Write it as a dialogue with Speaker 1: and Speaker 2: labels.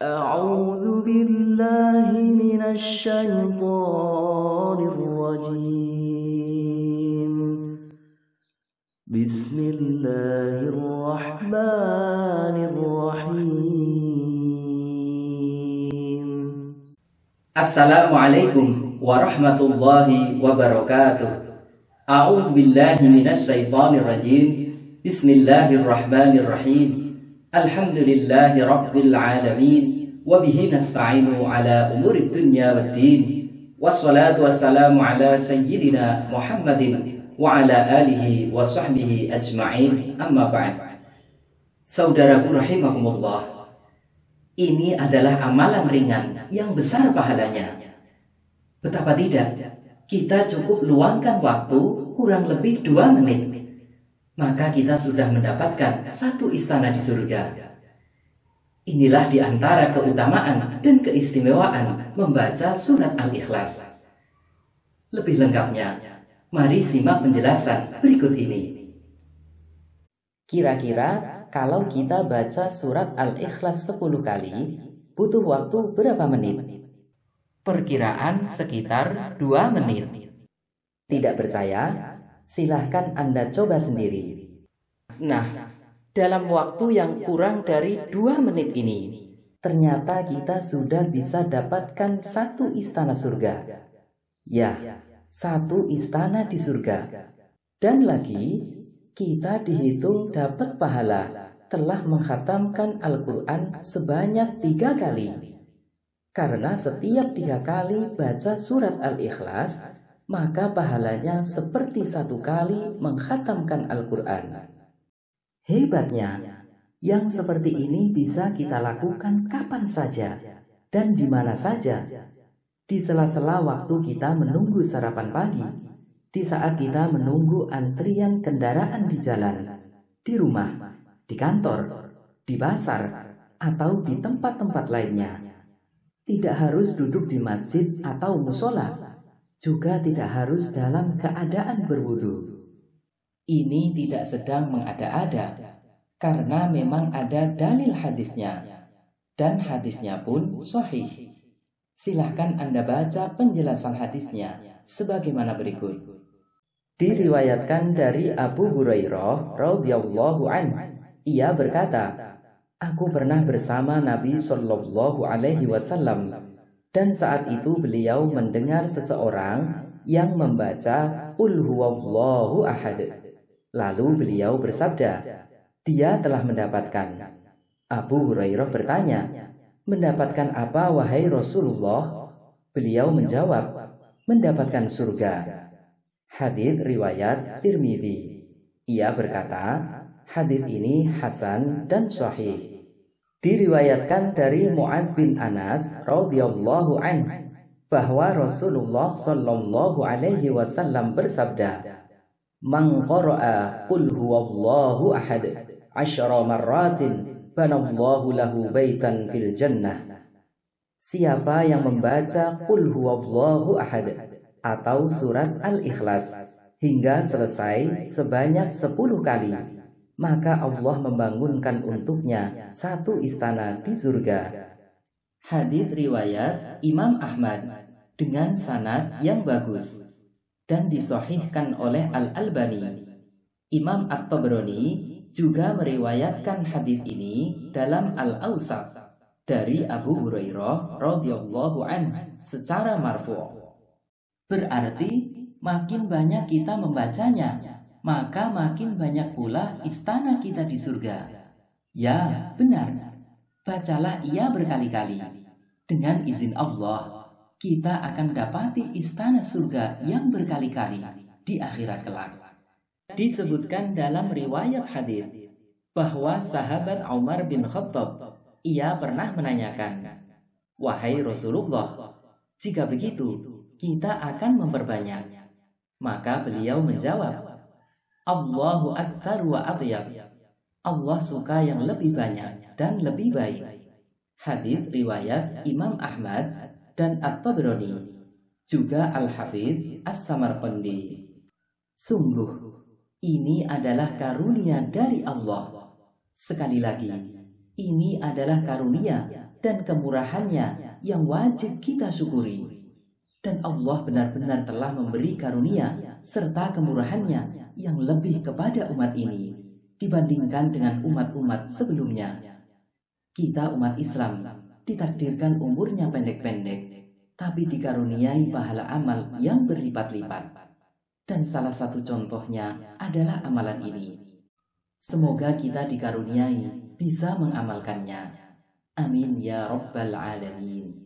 Speaker 1: أعوذ بالله من الشيطان الرجيم. بسم الله الرحمن الرحيم.
Speaker 2: Assalamualaikum warahmatullahi wabarakatuh. A'udzu billahi minasy syaithanir rajim. Bismillahirrahmanirrahim. Alhamdulillahi rabbil alamin. Wa bihi nasta'inu ala umurid dunya waddin. Wassalatu wassalamu ala sayyidina Muhammadin wa ala alihi wa sahbihi ajma'in. Amma ba'd. Saudaraku rahimakumullah, ini adalah amalan ringan yang besar pahalanya. Betapa tidak, kita cukup luangkan waktu kurang lebih 2 menit, maka kita sudah mendapatkan satu istana di surga. Inilah di antara keutamaan dan keistimewaan membaca surat Al-Ikhlas. Lebih lengkapnya, mari simak penjelasan berikut ini. Kira-kira kalau kita baca surat Al-Ikhlas 10 kali, butuh waktu berapa menit? Perkiraan sekitar 2 menit. Tidak percaya? Silahkan Anda coba sendiri. Nah, dalam waktu yang kurang dari 2 menit ini, ternyata kita sudah bisa dapatkan satu istana surga. Ya, satu istana di surga. Dan lagi, kita dihitung dapat pahala telah mengkhatamkan Al-Quran sebanyak 3 kali. Karena setiap 3 kali baca surat Al-Ikhlas, maka pahalanya seperti 1 kali mengkhatamkan Al-Quran. Hebatnya, yang seperti ini bisa kita lakukan kapan saja dan di mana saja. Di sela-sela waktu kita menunggu sarapan pagi, di saat kita menunggu antrian kendaraan di jalan, di rumah, di kantor, di pasar, atau di tempat-tempat lainnya. Tidak harus duduk di masjid atau musola, juga tidak harus dalam keadaan berwudu. Ini tidak sedang mengada-ada, karena memang ada dalil hadisnya, dan hadisnya pun sahih. Silahkan Anda baca penjelasan hadisnya sebagaimana berikut. Diriwayatkan dari Abu Hurairah radhiyallahu anhu, ia berkata, aku pernah bersama Nabi Shallallahu Alaihi Wasallam, dan saat itu beliau mendengar seseorang yang membaca Qul huwallahu ahad. Lalu beliau bersabda, dia telah mendapatkan. Abu Hurairah bertanya, mendapatkan apa wahai Rasulullah? Beliau menjawab, mendapatkan surga. Hadits riwayat Tirmidzi. Ia berkata, hadits ini hasan dan sahih. Diriwayatkan dari Mu'adz bin Anas radhiyallahu anhu bahwa Rasulullah sallallahu alaihi wasallam bersabda, man qara'a qul huwallahu ahad 10 marratin banallahu lahu baitan fil jannah. Siapa yang membaca qul huwallahu ahad atau surat Al-Ikhlas hingga selesai sebanyak 10 kali, maka Allah membangunkan untuknya satu istana di surga. Hadits riwayat Imam Ahmad dengan sanad yang bagus dan disahihkan oleh Al-Albani. Imam At-Tabrani juga meriwayatkan hadits ini dalam Al-Awsat dari Abu Hurairah radhiyallahu anhu secara marfu'. Berarti makin banyak kita membacanya, maka makin banyak pula istana kita di surga. Ya, benar. Bacalah ia berkali-kali. Dengan izin Allah, kita akan mendapati istana surga yang berkali-kali di akhirat kelak. Disebutkan dalam riwayat hadits bahwa sahabat Umar bin Khattab, ia pernah menanyakan, wahai Rasulullah, jika begitu kita akan memperbanyak. Maka beliau menjawab, Allahu aktsar wa atyab. Allah suka yang lebih banyak dan lebih baik. Hadits riwayat Imam Ahmad dan At-Tabrani, juga Al-Hafidz As-Samarqandi. Sungguh, ini adalah karunia dari Allah. Sekali lagi, ini adalah karunia dan kemurahannya yang wajib kita syukuri. Dan Allah benar-benar telah memberi karunia serta kemurahannya yang lebih kepada umat ini dibandingkan dengan umat-umat sebelumnya. Kita umat Islam ditakdirkan umurnya pendek-pendek, tapi dikaruniai pahala amal yang berlipat-lipat. Dan salah satu contohnya adalah amalan ini. Semoga kita dikaruniai bisa mengamalkannya. Amin ya Rabbal Alamin.